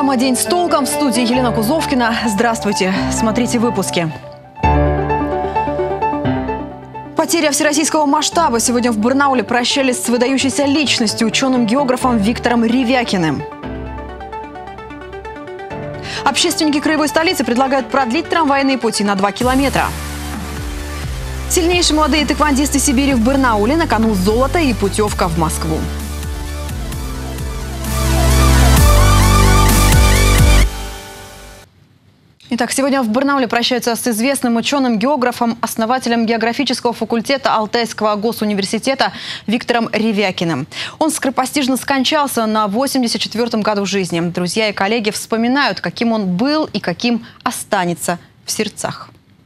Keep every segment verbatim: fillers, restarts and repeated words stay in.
Программа «День с толком», в студии Елена Кузовкина. Здравствуйте. Смотрите выпуски. Потеря всероссийского масштаба. Сегодня в Барнауле прощались с выдающейся личностью, ученым-географом Виктором Ревякиным. Общественники краевой столицы предлагают продлить трамвайные пути на два километра. Сильнейшие молодые тэквондисты Сибири в Барнауле, на кону золото и путевка в Москву. Итак, сегодня в Барнауле прощаются с известным ученым-географом, основателем географического факультета Алтайского госуниверситета Виктором Ревякиным. Он скоропостижно скончался на восемьдесят четвёртом году жизни. Друзья и коллеги вспоминают, каким он был и каким останется в сердцах.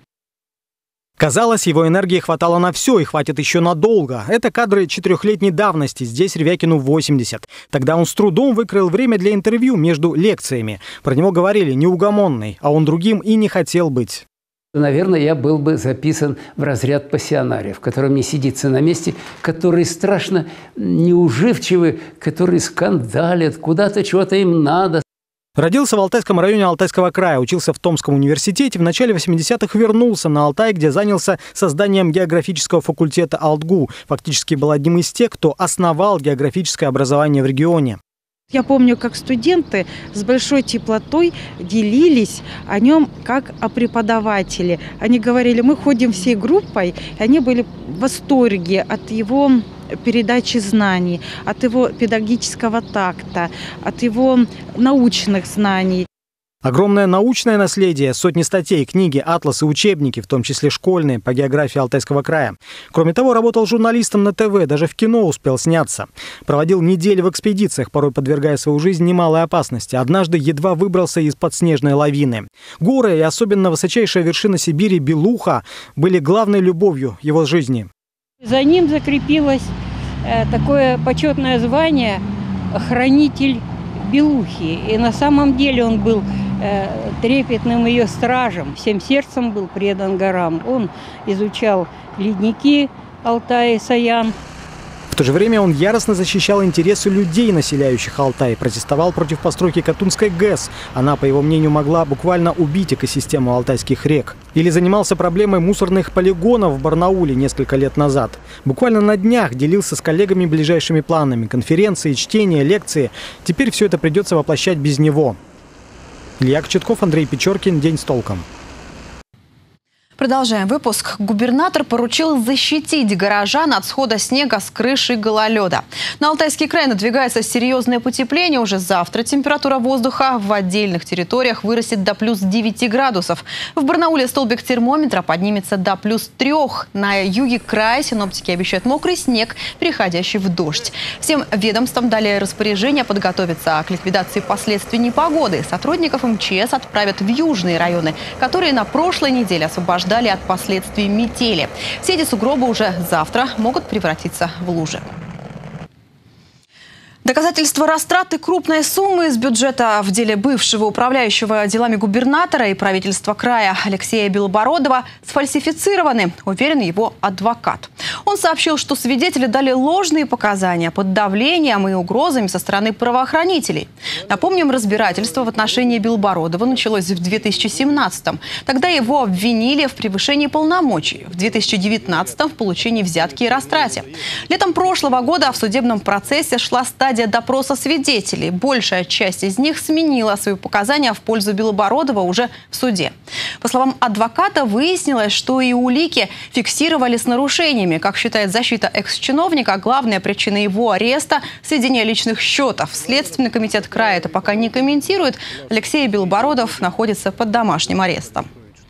Казалось, его энергии хватало на все и хватит еще надолго. Это кадры четырехлетней давности. Здесь Ревякину восемьдесят. Тогда он с трудом выкроил время для интервью между лекциями. Про него говорили неугомонный, а он другим и не хотел быть. Наверное, я был бы записан в разряд пассионариев, которым не сидится на месте, которые страшно неуживчивы, которые скандалят, куда-то чего-то им надо. Родился в Алтайском районе Алтайского края, учился в Томском университете. В начале восьмидесятых вернулся на Алтай, где занялся созданием географического факультета АлтГУ. Фактически был одним из тех, кто основал географическое образование в регионе. Я помню, как студенты с большой теплотой делились о нем как о преподавателе. Они говорили, мы ходим всей группой, и они были в восторге от его передачи знаний, от его педагогического такта, от его научных знаний. Огромное научное наследие, сотни статей, книги, атласы, учебники, в том числе школьные, по географии Алтайского края. Кроме того, работал журналистом на ТВ, даже в кино успел сняться. Проводил недели в экспедициях, порой подвергая свою жизнь немалой опасности. Однажды едва выбрался из-под снежной лавины. Горы и особенно высочайшая вершина Сибири Белуха были главной любовью его жизни. За ним закрепилось э, такое почетное звание «Хранитель Белухи». И на самом деле он был э, трепетным ее стражем, всем сердцем был предан горам. Он изучал ледники Алтая и Саян. В то же время он яростно защищал интересы людей, населяющих Алтай, протестовал против постройки Катунской ГЭС. Она, по его мнению, могла буквально убить экосистему алтайских рек. Или занимался проблемой мусорных полигонов в Барнауле несколько лет назад. Буквально на днях делился с коллегами ближайшими планами. Конференции, чтения, лекции. Теперь все это придется воплощать без него. Илья Кочетков, Андрей Печоркин. День с толком. Продолжаем выпуск. Губернатор поручил защитить горожан от схода снега с крыши гололеда. На Алтайский край надвигается серьезное потепление. Уже завтра температура воздуха в отдельных территориях вырастет до плюс девяти градусов. В Барнауле столбик термометра поднимется до плюс трех. На юге края синоптики обещают мокрый снег, переходящий в дождь. Всем ведомствам дали распоряжение подготовиться к ликвидации последствий непогоды. Сотрудников МЧС отправят в южные районы, которые на прошлой неделе освобождали от последствий метели. Все эти сугробы уже завтра могут превратиться в лужи. Доказательства растраты крупной суммы из бюджета в деле бывшего управляющего делами губернатора и правительства края Алексея Белобородова сфальсифицированы, уверен его адвокат. Он сообщил, что свидетели дали ложные показания под давлением и угрозами со стороны правоохранителей. Напомним, разбирательство в отношении Белобородова началось в две тысячи семнадцатом. Тогда его обвинили в превышении полномочий, в две тысячи девятнадцатом в получении взятки и растрате. Летом прошлого года в судебном процессе шла стадия допроса свидетелей. Большая часть из них сменила свои показания в пользу Белобородова уже в суде. По словам адвоката, выяснилось, что и улики фиксировали с нарушениями. Как считает защита экс-чиновника, главная причина его ареста – сведение личных счетов. Следственный комитет края это пока не комментирует. Алексей Белобородов находится под домашним арестом.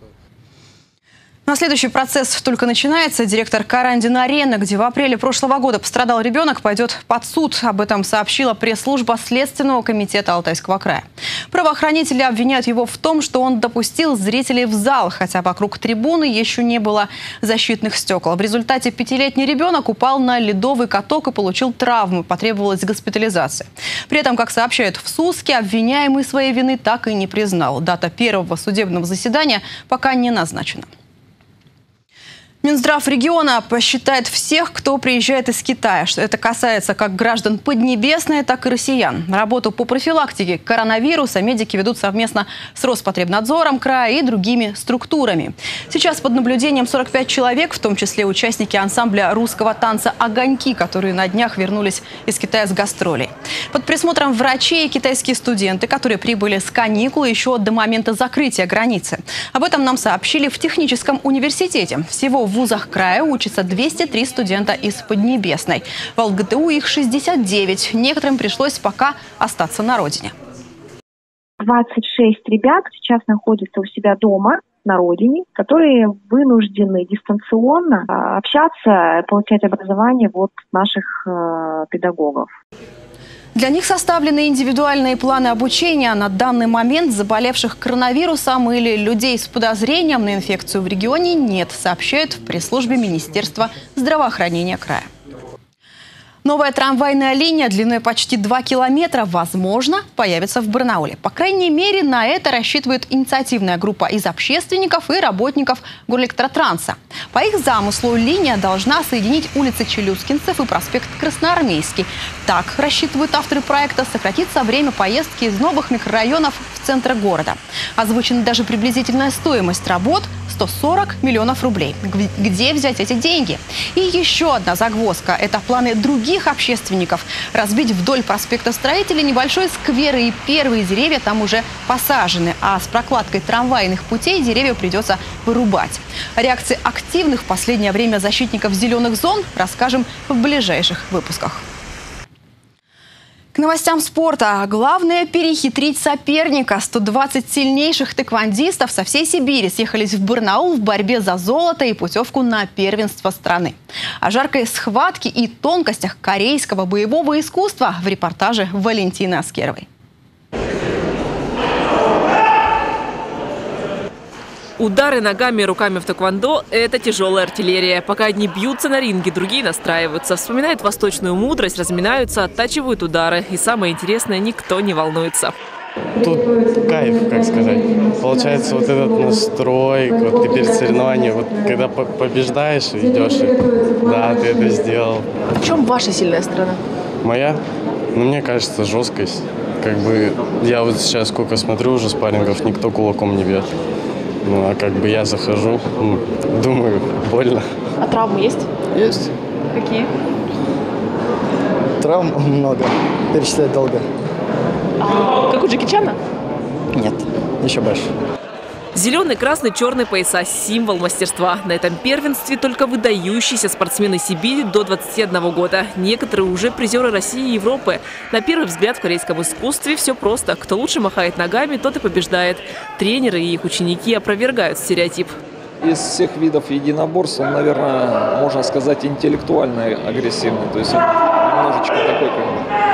На следующий процесс только начинается. Директор Карандин-арены, где в апреле прошлого года пострадал ребенок, пойдет под суд. Об этом сообщила пресс-служба Следственного комитета Алтайского края. Правоохранители обвиняют его в том, что он допустил зрителей в зал, хотя вокруг трибуны еще не было защитных стекол. В результате пятилетний ребенок упал на ледовый каток и получил травму. Потребовалась госпитализация. При этом, как сообщают в СУСКе, обвиняемый своей вины так и не признал. Дата первого судебного заседания пока не назначена. Минздрав региона посчитает всех, кто приезжает из Китая. Это касается как граждан Поднебесной, так и россиян. Работу по профилактике коронавируса медики ведут совместно с Роспотребнадзором края и другими структурами. Сейчас под наблюдением сорок пять человек, в том числе участники ансамбля русского танца «Огоньки», которые на днях вернулись из Китая с гастролей. Под присмотром врачей и китайские студенты, которые прибыли с каникул еще до момента закрытия границы. Об этом нам сообщили в техническом университете. Всего в вузах края учатся двести три студента из Поднебесной. В ЛГТУ их шестьдесят девять. Некоторым пришлось пока остаться на родине. двадцать шесть ребят сейчас находятся у себя дома на родине, которые вынуждены дистанционно общаться, получать образование от наших э, педагогов. Для них составлены индивидуальные планы обучения. На данный момент заболевших коронавирусом или людей с подозрением на инфекцию в регионе нет, сообщают в пресс-службе Министерства здравоохранения края. Новая трамвайная линия длиной почти два километра, возможно, появится в Барнауле. По крайней мере, на это рассчитывает инициативная группа из общественников и работников Горэлектротранса. По их замыслу, линия должна соединить улицы Челюскинцев и проспект Красноармейский. Так, рассчитывают авторы проекта, сократится время поездки из новых микрорайонов в центр города. Озвучена даже приблизительная стоимость работ – сто сорок миллионов рублей. Где взять эти деньги? И еще одна загвоздка – это планы других общественников. Разбить вдоль проспекта Строителей небольшой сквер, и первые деревья там уже посажены. А с прокладкой трамвайных путей деревья придется вырубать. О реакции активных в последнее время защитников зеленых зон расскажем в ближайших выпусках. К новостям спорта. Главное – перехитрить соперника. сто двадцать сильнейших тэквондистов со всей Сибири съехались в Барнаул в борьбе за золото и путевку на первенство страны. О жаркой схватке и тонкостях корейского боевого искусства в репортаже Валентины Аскеровой. Удары ногами и руками в тэквондо – это тяжелая артиллерия. Пока одни бьются на ринге, другие настраиваются. Вспоминают восточную мудрость, разминаются, оттачивают удары. И самое интересное – никто не волнуется. Тут кайф, как сказать. Получается, вот этот настрой, вот ты перед соревнованием, вот когда побеждаешь, идешь, и да, ты это сделал. В чем ваша сильная сторона? Моя? Ну, мне кажется, жесткость. Как бы я вот сейчас сколько смотрю уже спаррингов, никто кулаком не бьет. Ну, а как бы я захожу, ну, думаю, больно. А травмы есть? Есть. Какие? Травм много, перечислять долго. А, как у Джеки Чана? Нет, еще больше. Зеленый, красный, черный пояса – символ мастерства. На этом первенстве только выдающиеся спортсмены Сибири до двадцати одного года. Некоторые уже призеры России и Европы. На первый взгляд в корейском искусстве все просто. Кто лучше махает ногами, тот и побеждает. Тренеры и их ученики опровергают стереотип. Из всех видов единоборств он, наверное, можно сказать, интеллектуально агрессивный. То есть он немножечко такой, как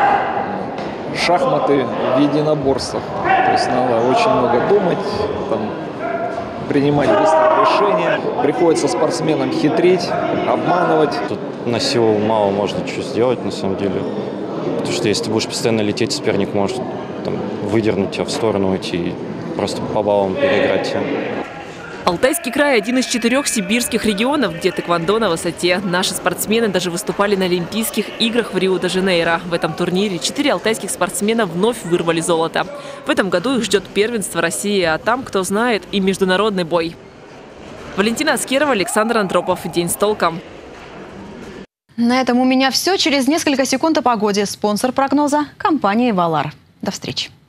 бы, шахматы в единоборствах. То есть надо очень много думать, там, принимать быстрые решения. Приходится спортсменам хитрить, обманывать. Тут на силу мало можно что сделать, на самом деле. Потому что если ты будешь постоянно лететь, соперник может там, выдернуть тебя в сторону, уйти и просто по баллам переиграть тебя. Алтайский край – один из четырех сибирских регионов, где тэквондо на высоте. Наши спортсмены даже выступали на Олимпийских играх в Рио-де-Жанейро. В этом турнире четыре алтайских спортсмена вновь вырвали золото. В этом году их ждет первенство России, а там, кто знает, и международный бой. Валентина Аскерова, Александр Андропов. День с толком. На этом у меня все. Через несколько секунд о погоде. Спонсор прогноза – компания «Валар». До встречи.